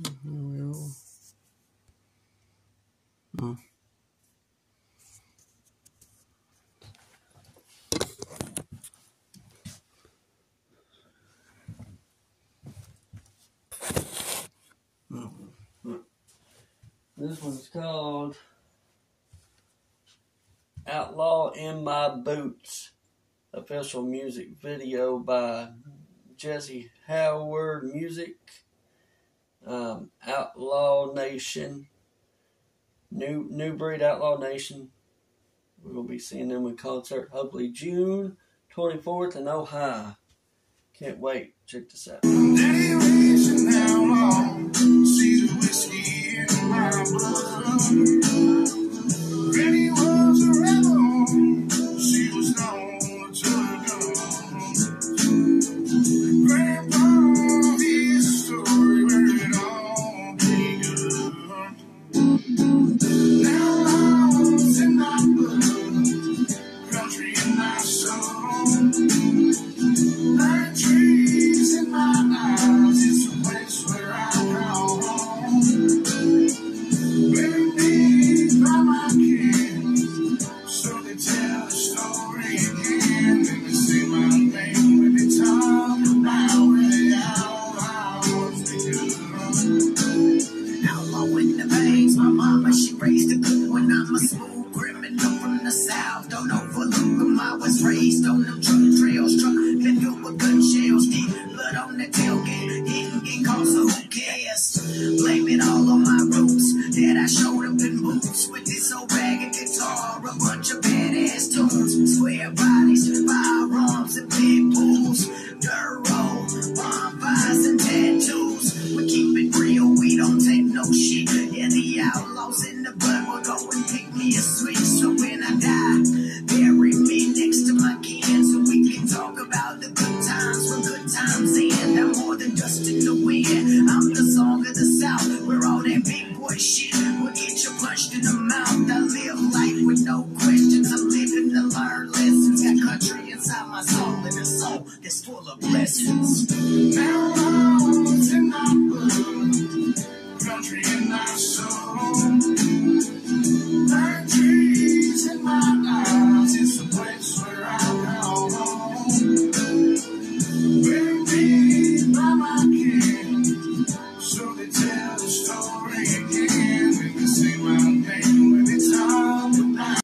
This one's called Outlaw in My Boots. Official music video by Jesse Howard Music. Outlaw Nation. New Breed Outlaw Nation. We're going to be seeing them in concert hopefully June 24th in Ohio. Can't wait. Check this out. Daddy racing down long, see the whiskey in my blood. Granny was a rebel, she was known to gun. Grandpa, his story where it all begun. Now law's in my blood, country in my soul. Pine trees in my eyes, it's a place where I call home. Buried deep by my kin, so they tell the story again. Let me say my name when they talk about where the outlaws begun. Outlaw in the veins, my mama, she raised a good one. I'm a smooth criminal from the south, don't overlook them. I was raised on them truck trails, truck that filled with gun shells, deep blood on the tailgate, didn't get caught, so who cares? Blame it all on my roots, that I showed up in boots with this old ragged guitar, a bunch of badass tunes, square bodies, firearms and pit bulls, dirt road, bonfires and tattoos. We keep it real, we don't take no shit. Yeah, the outlaws in the blood will go and pick me a switch. So when I die, bury me next to my kin, so we can talk about the good times when good times end. I'm more than dust in the wind, I'm the song of the South, where all that big boy shit will get you punched in the mouth. I live life with no questions, I'm living to learn lessons. Got country inside my soul and a soul that's full of blessings. Now